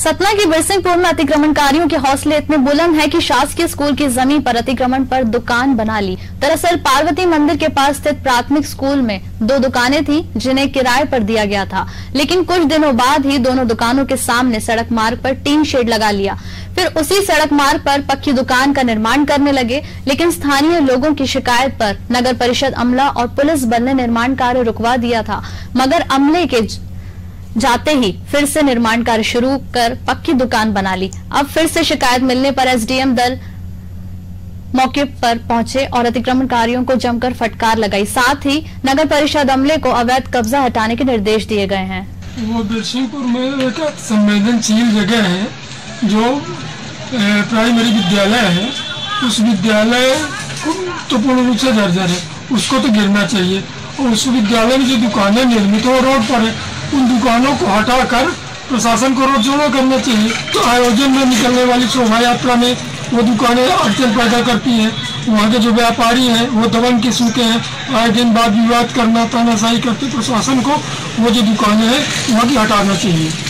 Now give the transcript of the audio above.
सतना के बिरसिंहपुर में अतिक्रमणकारियों के हौसले इतने बुलंद हैं कि शासकीय स्कूल की जमीन पर अतिक्रमण पर दुकान बना ली। दरअसल पार्वती मंदिर के पास स्थित प्राथमिक स्कूल में 2 दुकानें थीं जिन्हें किराए पर दिया गया था, लेकिन कुछ दिनों बाद ही दोनों दुकानों के सामने सड़क मार्ग पर टीन शेड लगा लिया। फिर उसी सड़क मार्ग पर पक्की दुकान का निर्माण करने लगे, लेकिन स्थानीय लोगों की शिकायत पर नगर परिषद अमला और पुलिस बल ने निर्माण कार्य रुकवा दिया था, मगर अमले के जाते ही फिर से निर्माण कार्य शुरू कर पक्की दुकान बना ली। अब फिर से शिकायत मिलने पर एसडीएम दल मौके पर पहुंचे और अतिक्रमणकारियों को जमकर फटकार लगाई। साथ ही नगर परिषद अमले को अवैध कब्जा हटाने के निर्देश दिए गए हैं। वो बिरसिंहपुर में एक संवेदनशील जगह है जो प्राइमरी विद्यालय है। उस विद्यालय तो पूर्ण रूप से जर्जर है, उसको तो गिरना चाहिए। और उस विद्यालय में जो दुकानें निर्मित हो रोड पर है, उन दुकानों को हटाकर प्रशासन को रोड शो करना चाहिए। तो आयोजन में निकलने वाली शोभा यात्रा में वो दुकानें अड़चन पैदा करती हैं। वहाँ के जो व्यापारी हैं वो दबंग किस्म के हैं, आए दिन वाद विवाद करना, तानाशाही करते। प्रशासन को वो जो दुकानें हैं वहाँ की हटाना चाहिए।